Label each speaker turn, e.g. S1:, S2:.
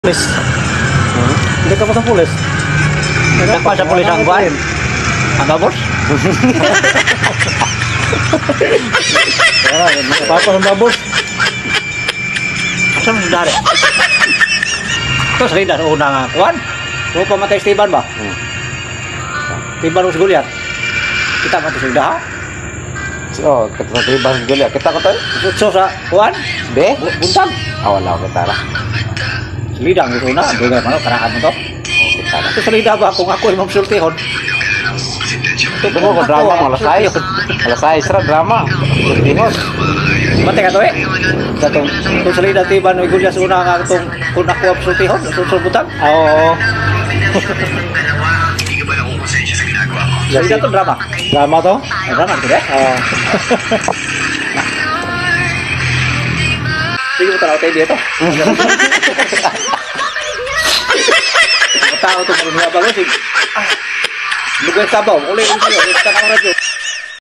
S1: Pulis. Hindi ka pa sa pulis.
S2: Nagpa sa pulis ang buwan. Ang babos?
S1: Papa ng babos.
S2: Asa mo dari? Ito sa kida, una nga kuwan. Ano pa matay Esteban ba? Esteban o si Goliath. Kita matay sa kida ha?
S3: Oh, ketiban gila. Kita ko to?
S2: Sutso sa kuwan.
S3: Be?
S2: Buntag.
S3: Wala ko tara.
S2: Lidang ito na. Hindi nga ano, karaan mo to. Ito sa lida ba kung ako yung mamsultihon?
S3: Ito ko drama malas ay. Malas ay sira drama. Timos.
S2: Mati ka to eh. Ito sa lida tiba no Goliath una nga itong kung ako mamsultihon. Sutso butang.
S3: Oo.
S2: Sa lida to drama.
S1: Drama to?
S2: Ay, drama ito eh. Sige mo tanaw tayo dito. Tao to marunong ba ko sig. Lugar sabaw, uli uli. Sa kamera